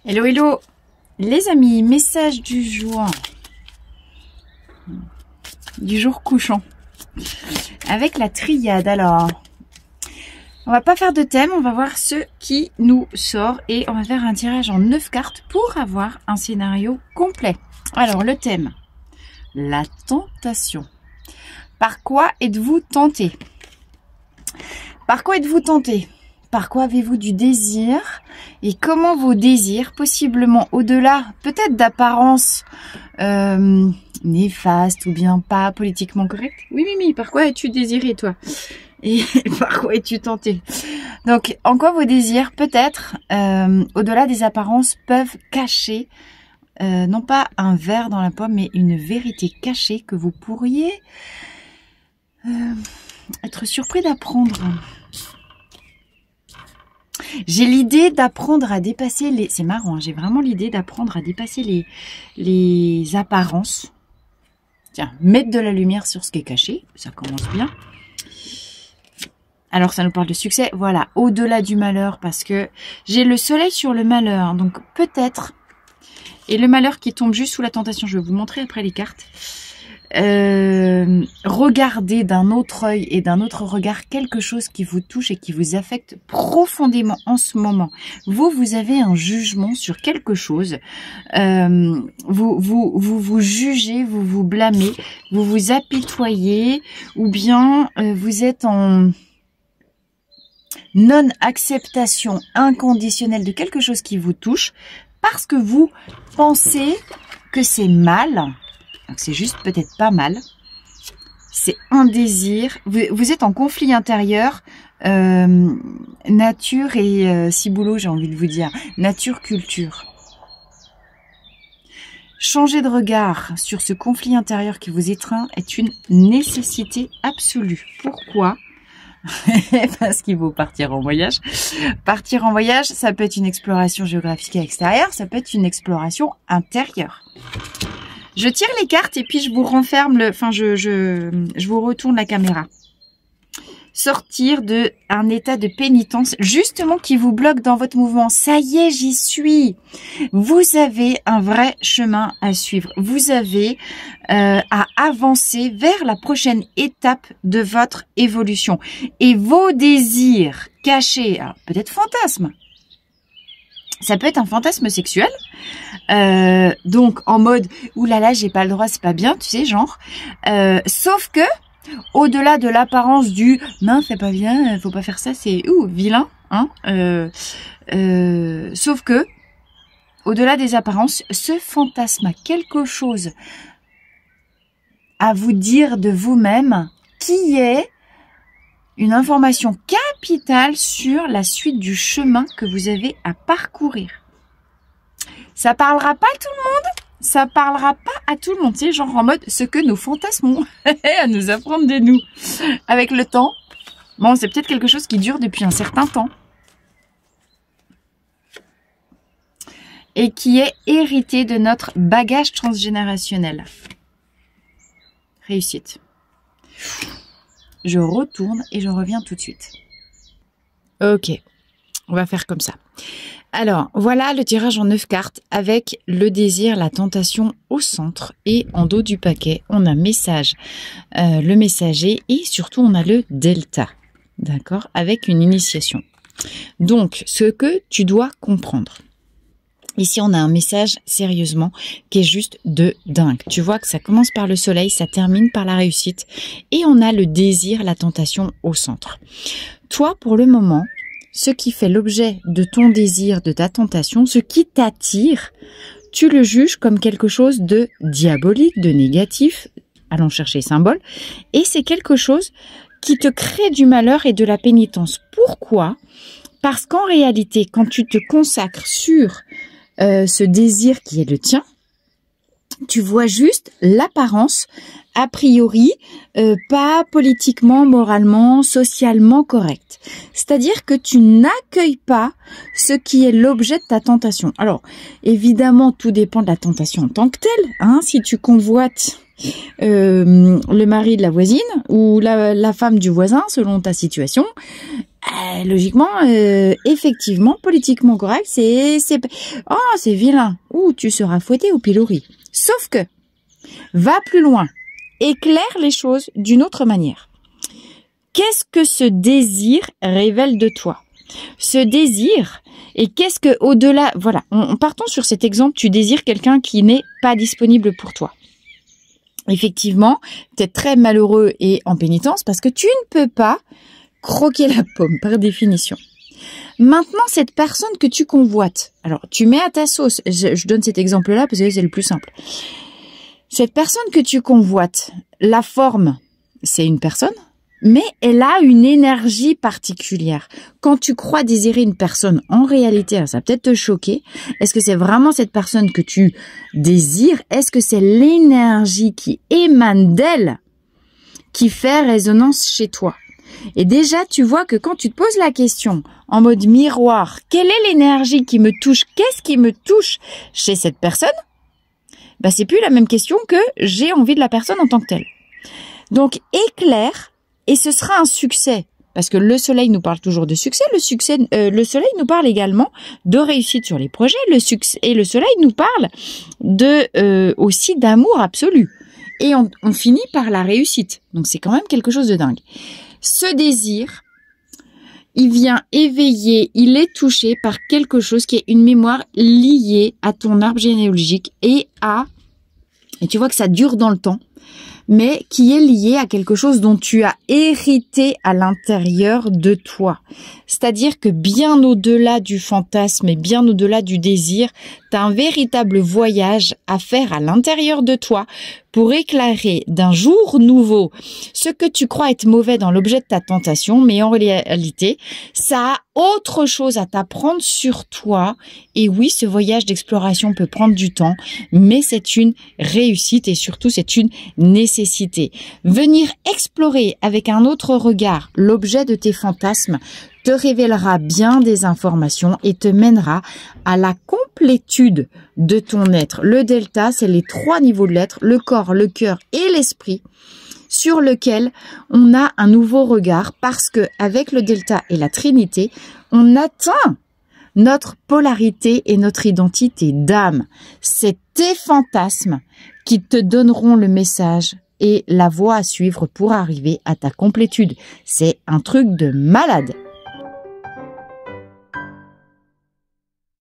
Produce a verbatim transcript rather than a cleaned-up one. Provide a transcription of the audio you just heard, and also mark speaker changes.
Speaker 1: Hello, hello les amis, message du jour. Du jour couchant. Avec la triade, alors. On va pas faire de thème, on va voir ce qui nous sort. Et on va faire un tirage en neuf cartes pour avoir un scénario complet. Alors, le thème. La tentation. Par quoi êtes-vous tenté? Par quoi êtes-vous tenté? Par quoi avez-vous du désir? Et comment vos désirs, possiblement au-delà, peut-être d'apparence euh, néfaste ou bien pas politiquement correcte? Oui, Mimi, par quoi es-tu désiré, toi? Et par quoi es-tu tenté? Donc, en quoi vos désirs, peut-être, euh, au-delà des apparences, peuvent cacher, euh, non pas un ver dans la pomme, mais une vérité cachée que vous pourriez euh, être surpris d'apprendre. J'ai l'idée d'apprendre à dépasser les... C'est marrant, hein, j'ai vraiment l'idée d'apprendre à dépasser les, les apparences. Tiens, mettre de la lumière sur ce qui est caché, ça commence bien. Alors, ça nous parle de succès. Voilà, au-delà du malheur, parce que j'ai le soleil sur le malheur. Donc, peut-être... Et le malheur qui tombe juste sous la tentation, je vais vous montrer après les cartes. Euh, regardez d'un autre œil et d'un autre regard quelque chose qui vous touche et qui vous affecte profondément en ce moment. Vous, vous avez un jugement sur quelque chose. Euh, vous, vous, vous vous jugez, vous vous blâmez, vous vous apitoyez, ou bien euh, vous êtes en non-acceptation inconditionnelle de quelque chose qui vous touche parce que vous pensez que c'est mal. Donc c'est juste peut-être pas mal. C'est un désir. Vous, vous êtes en conflit intérieur. Euh, nature et euh, ciboulot, j'ai envie de vous dire. Nature, culture. Changer de regard sur ce conflit intérieur qui vous étreint est une nécessité absolue. Pourquoi? Parce qu'il faut partir en voyage. Partir en voyage, ça peut être une exploration géographique extérieure, ça peut être une exploration intérieure. Je tire les cartes et puis je vous renferme le, enfin je, je, je vous retourne la caméra. Sortir de un état de pénitence, justement qui vous bloque dans votre mouvement. Ça y est, j'y suis. Vous avez un vrai chemin à suivre. Vous avez euh, à avancer vers la prochaine étape de votre évolution. Et vos désirs cachés, peut-être fantasmes. Ça peut être un fantasme sexuel. Euh, donc en mode oulala, j'ai pas le droit, c'est pas bien, tu sais, genre. Euh, sauf que au-delà de l'apparence du non, c'est pas bien, faut pas faire ça, c'est ouh vilain, hein. Euh, euh, sauf que au-delà des apparences, ce fantasme a quelque chose à vous dire de vous-même qui est une information capitale sur la suite du chemin que vous avez à parcourir. Ça parlera pas à tout le monde, ça parlera pas à tout le monde, c'est genre en mode ce que nos fantasmes ont à nous apprendre de nous. Avec le temps, bon, c'est peut-être quelque chose qui dure depuis un certain temps et qui est hérité de notre bagage transgénérationnel. Réussite. Je retourne et je reviens tout de suite. Ok, on va faire comme ça. Alors, voilà le tirage en neuf cartes avec le désir, la tentation au centre. Et en dos du paquet, on a message, euh, le messager et surtout on a le delta. D'accord? Avec une initiation. Donc, ce que tu dois comprendre. Ici, on a un message, sérieusement, qui est juste de dingue. Tu vois que ça commence par le soleil, ça termine par la réussite. Et on a le désir, la tentation au centre. Toi, pour le moment, ce qui fait l'objet de ton désir, de ta tentation, ce qui t'attire, tu le juges comme quelque chose de diabolique, de négatif. Allons chercher symbole. Et c'est quelque chose qui te crée du malheur et de la pénitence. Pourquoi? Parce qu'en réalité, quand tu te consacres sur Euh, ce désir qui est le tien, tu vois juste l'apparence, a priori, euh, pas politiquement, moralement, socialement correcte. C'est-à-dire que tu n'accueilles pas ce qui est l'objet de ta tentation. Alors, évidemment, tout dépend de la tentation en tant que telle. Hein, si tu convoites euh, le mari de la voisine ou la, la femme du voisin, selon ta situation, euh, logiquement, euh, effectivement, politiquement correct, c'est, c'est, oh, c'est vilain. Ou tu seras fouetté au pilori. Sauf que, va plus loin. Éclaire les choses d'une autre manière. Qu'est-ce que ce désir révèle de toi? Ce désir, et qu'est-ce que au-delà, voilà, on, partons sur cet exemple, tu désires quelqu'un qui n'est pas disponible pour toi. Effectivement, tu es très malheureux et en pénitence parce que tu ne peux pas croquer la pomme par définition. Maintenant, cette personne que tu convoites, alors tu mets à ta sauce, je, je donne cet exemple-là parce que c'est le plus simple. Cette personne que tu convoites, la forme, c'est une personne, mais elle a une énergie particulière. Quand tu crois désirer une personne, en réalité, ça va peut-être te choquer. Est-ce que c'est vraiment cette personne que tu désires? Est-ce que c'est l'énergie qui émane d'elle qui fait résonance chez toi? Et déjà, tu vois que quand tu te poses la question en mode miroir, quelle est l'énergie qui me touche? Qu'est-ce qui me touche chez cette personne? Bah, c'est plus la même question que j'ai envie de la personne en tant que telle. Donc, éclaire. Et ce sera un succès, parce que le soleil nous parle toujours de succès. Le succès, euh, le soleil nous parle également de réussite sur les projets. Le succès et le soleil nous parle de euh, aussi d'amour absolu. Et on, on finit par la réussite. Donc c'est quand même quelque chose de dingue. Ce désir, il vient éveiller, il est touché par quelque chose qui est une mémoire liée à ton arbre généalogique et à, et tu vois que ça dure dans le temps, mais qui est lié à quelque chose dont tu as hérité à l'intérieur de toi. C'est-à-dire que bien au-delà du fantasme et bien au-delà du désir, tu as un véritable voyage à faire à l'intérieur de toi pour éclairer d'un jour nouveau ce que tu crois être mauvais dans l'objet de ta tentation, mais en réalité, ça a autre chose à t'apprendre sur toi. Et oui, ce voyage d'exploration peut prendre du temps, mais c'est une réussite et surtout c'est une nécessité. Venir explorer avec un autre regard l'objet de tes fantasmes te révélera bien des informations et te mènera à la complétude de ton être. Le delta, c'est les trois niveaux de l'être, le corps, le cœur et l'esprit, sur lequel on a un nouveau regard parce que avec le delta et la trinité, on atteint notre polarité et notre identité d'âme. C'est tes fantasmes qui te donneront le message et la voie à suivre pour arriver à ta complétude. C'est un truc de malade.